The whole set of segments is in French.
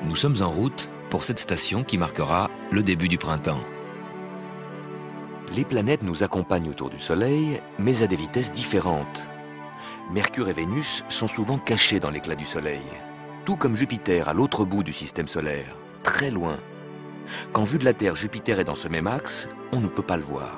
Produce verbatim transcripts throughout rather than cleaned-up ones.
Nous sommes en route pour cette station qui marquera le début du printemps. Les planètes nous accompagnent autour du Soleil, mais à des vitesses différentes. Mercure et Vénus sont souvent cachés dans l'éclat du Soleil, tout comme Jupiter à l'autre bout du système solaire, très loin. Quand vu de la Terre, Jupiter est dans ce même axe, on ne peut pas le voir.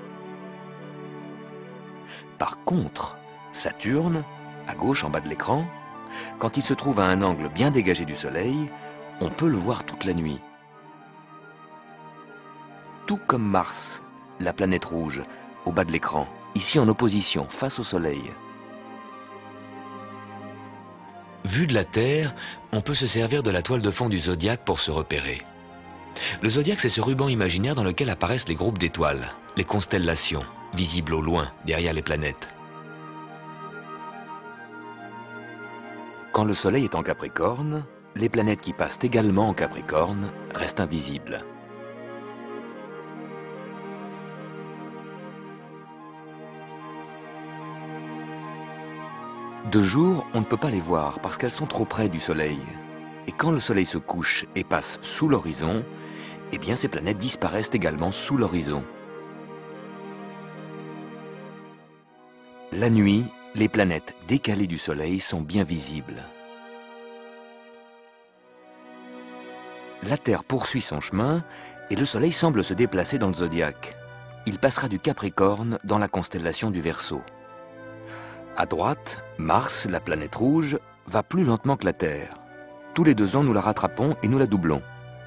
Par contre, Saturne, à gauche en bas de l'écran, quand il se trouve à un angle bien dégagé du Soleil, on peut le voir toute la nuit. Tout comme Mars, la planète rouge, au bas de l'écran, ici en opposition, face au Soleil. Vu de la Terre, on peut se servir de la toile de fond du zodiaque pour se repérer. Le zodiaque, c'est ce ruban imaginaire dans lequel apparaissent les groupes d'étoiles, les constellations, visibles au loin, derrière les planètes. Quand le Soleil est en Capricorne, les planètes qui passent également en Capricorne restent invisibles. De jour, on ne peut pas les voir parce qu'elles sont trop près du Soleil. Et quand le Soleil se couche et passe sous l'horizon, eh bien ces planètes disparaissent également sous l'horizon. La nuit, les planètes décalées du Soleil sont bien visibles. La Terre poursuit son chemin et le Soleil semble se déplacer dans le zodiaque. Il passera du Capricorne dans la constellation du Verseau. À droite, Mars, la planète rouge, va plus lentement que la Terre. Tous les deux ans, nous la rattrapons et nous la doublons.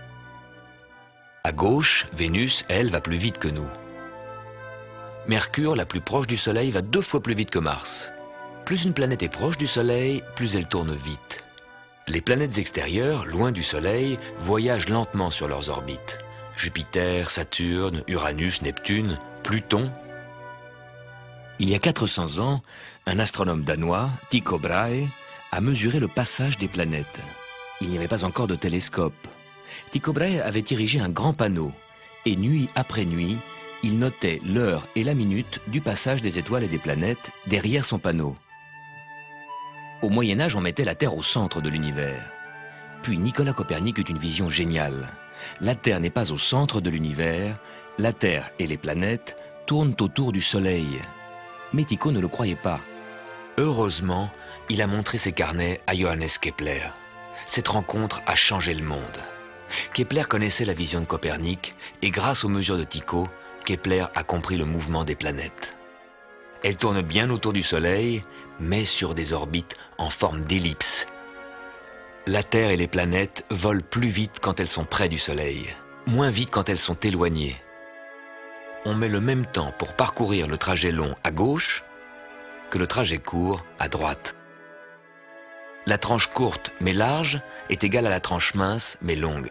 À gauche, Vénus, elle, va plus vite que nous. Mercure, la plus proche du Soleil, va deux fois plus vite que Mars. Plus une planète est proche du Soleil, plus elle tourne vite. Les planètes extérieures, loin du Soleil, voyagent lentement sur leurs orbites. Jupiter, Saturne, Uranus, Neptune, Pluton. Il y a quatre cents ans, un astronome danois, Tycho Brahe, a mesuré le passage des planètes. Il n'y avait pas encore de télescope. Tycho Brahe avait érigé un grand panneau, et nuit après nuit, il notait l'heure et la minute du passage des étoiles et des planètes derrière son panneau. Au Moyen-Âge, on mettait la Terre au centre de l'univers. Puis Nicolas Copernic eut une vision géniale. La Terre n'est pas au centre de l'univers, la Terre et les planètes tournent autour du Soleil. Mais Tycho ne le croyait pas. Heureusement, il a montré ses carnets à Johannes Kepler. Cette rencontre a changé le monde. Kepler connaissait la vision de Copernic et grâce aux mesures de Tycho, Kepler a compris le mouvement des planètes. Elles tournent bien autour du Soleil, mais sur des orbites en forme d'ellipse. La Terre et les planètes volent plus vite quand elles sont près du Soleil, moins vite quand elles sont éloignées. On met le même temps pour parcourir le trajet long à gauche que le trajet court à droite. La tranche courte mais large est égale à la tranche mince mais longue.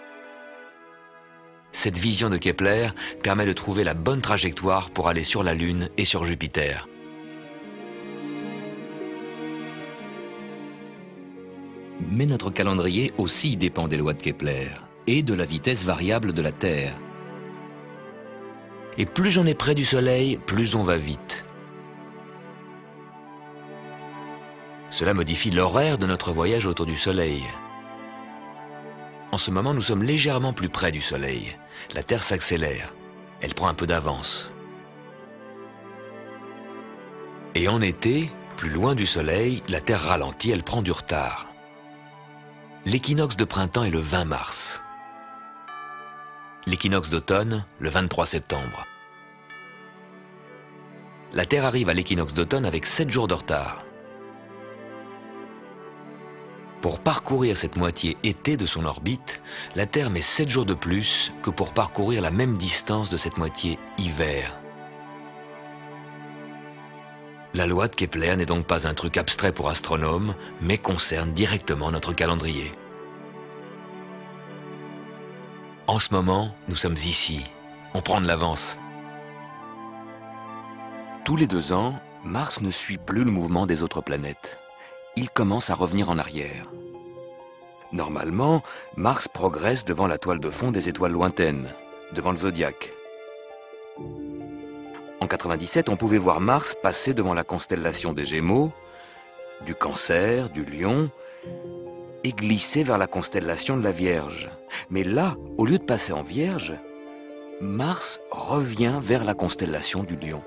Cette vision de Kepler permet de trouver la bonne trajectoire pour aller sur la Lune et sur Jupiter. Mais notre calendrier aussi dépend des lois de Kepler et de la vitesse variable de la Terre. Et plus on est près du Soleil, plus on va vite. Cela modifie l'horaire de notre voyage autour du Soleil. En ce moment, nous sommes légèrement plus près du Soleil. La Terre s'accélère. Elle prend un peu d'avance. Et en été, plus loin du Soleil, la Terre ralentit, elle prend du retard. L'équinoxe de printemps est le vingt mars. L'équinoxe d'automne, le vingt-trois septembre. La Terre arrive à l'équinoxe d'automne avec sept jours de retard. Pour parcourir cette moitié été de son orbite, la Terre met sept jours de plus que pour parcourir la même distance de cette moitié hiver. La loi de Kepler n'est donc pas un truc abstrait pour astronomes, mais concerne directement notre calendrier. En ce moment, nous sommes ici. On prend de l'avance. Tous les deux ans, Mars ne suit plus le mouvement des autres planètes. Il commence à revenir en arrière. Normalement, Mars progresse devant la toile de fond des étoiles lointaines, devant le zodiaque. En quatre-vingt-dix-sept, on pouvait voir Mars passer devant la constellation des Gémeaux, du Cancer, du Lion, et glisser vers la constellation de la Vierge. Mais là, au lieu de passer en Vierge, Mars revient vers la constellation du Lion.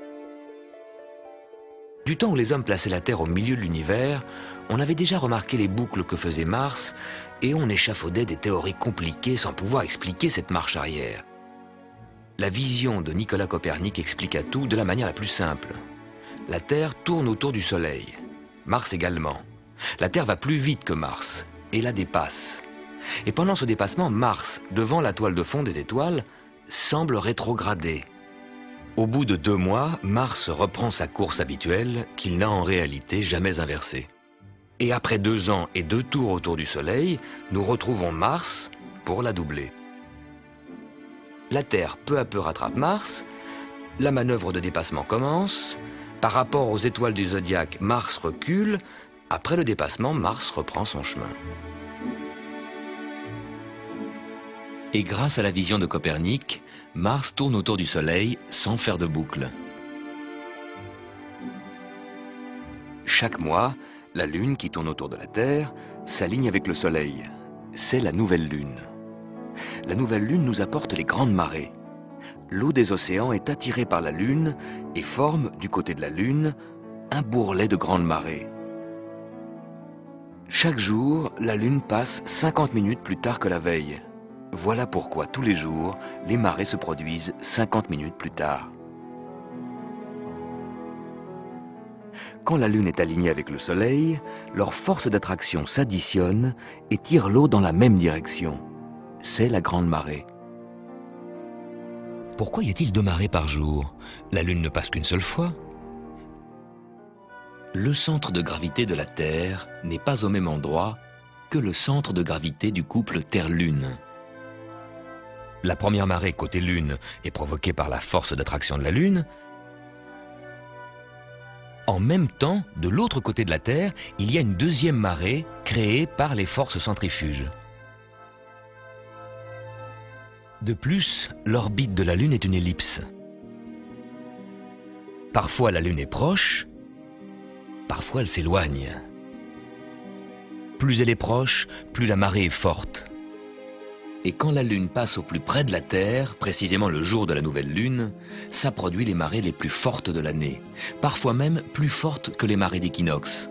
Du temps où les hommes plaçaient la Terre au milieu de l'univers, on avait déjà remarqué les boucles que faisait Mars et on échafaudait des théories compliquées sans pouvoir expliquer cette marche arrière. La vision de Nicolas Copernic expliqua tout de la manière la plus simple. La Terre tourne autour du Soleil, Mars également. La Terre va plus vite que Mars et la dépasse. Et pendant ce dépassement, Mars, devant la toile de fond des étoiles, semble rétrograder. Au bout de deux mois, Mars reprend sa course habituelle qu'il n'a en réalité jamais inversée. Et après deux ans et deux tours autour du Soleil, nous retrouvons Mars pour la doubler. La Terre peu à peu rattrape Mars, la manœuvre de dépassement commence, par rapport aux étoiles du zodiaque, Mars recule, après le dépassement, Mars reprend son chemin. Et grâce à la vision de Copernic, Mars tourne autour du Soleil sans faire de boucle. Chaque mois, la Lune qui tourne autour de la Terre s'aligne avec le Soleil. C'est la nouvelle Lune. La nouvelle Lune nous apporte les grandes marées. L'eau des océans est attirée par la Lune et forme, du côté de la Lune, un bourrelet de grandes marées. Chaque jour, la Lune passe cinquante minutes plus tard que la veille. Voilà pourquoi, tous les jours, les marées se produisent cinquante minutes plus tard. Quand la Lune est alignée avec le Soleil, leurs forces d'attraction s'additionnent et tirent l'eau dans la même direction. C'est la grande marée. Pourquoi y a-t-il deux marées par jour? La Lune ne passe qu'une seule fois. Le centre de gravité de la Terre n'est pas au même endroit que le centre de gravité du couple Terre-Lune. La première marée côté Lune est provoquée par la force d'attraction de la Lune. En même temps, de l'autre côté de la Terre, il y a une deuxième marée créée par les forces centrifuges. De plus, l'orbite de la Lune est une ellipse. Parfois la Lune est proche, parfois elle s'éloigne. Plus elle est proche, plus la marée est forte. Et quand la Lune passe au plus près de la Terre, précisément le jour de la nouvelle Lune, ça produit les marées les plus fortes de l'année, parfois même plus fortes que les marées d'équinoxe.